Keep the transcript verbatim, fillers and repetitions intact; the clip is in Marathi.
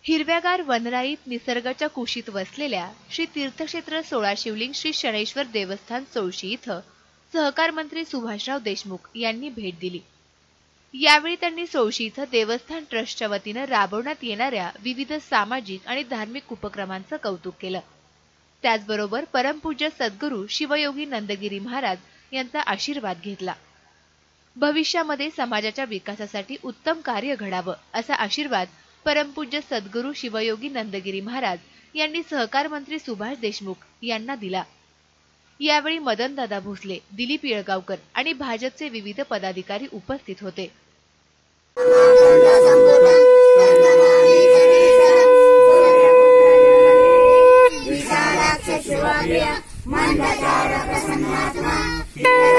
हिरव्यागार वनराईत निसर्गाच्या कुशीत वसलेल्या श्री तीर्थक्षेत्र सोळा शिवलिंग श्री शनैश्वर देवस्थान चौशी इथं सहकार मंत्री सुभाषराव देशमुख यांनी भेट दिली। यावेळी त्यांनी चौशी इथं देवस्थान ट्रस्टच्या वतीनं राबवण्यात येणाऱ्या विविध सामाजिक आणि धार्मिक उपक्रमांचं कौतुक केलं। त्याचबरोबर परमपूज्य सद्गुरू शिवयोगी नंदगिरी महाराज यांचा आशीर्वाद घेतला। भविष्यामध्ये समाजाच्या विकासासाठी उत्तम कार्य घडावं असा आशीर्वाद परमपूज्य सद्गुरू शिवयोगी नंदगिरी महाराज यांनी सहकार मंत्री सुभाष देशमुख यांना दिला। यावेळी मदनदादा भोसले, दिलीप येळगावकर आणि भाजपचे विविध पदाधिकारी उपस्थित होते। विशालाक्ष शिवार्य मंदचार प्रसन्नात्मा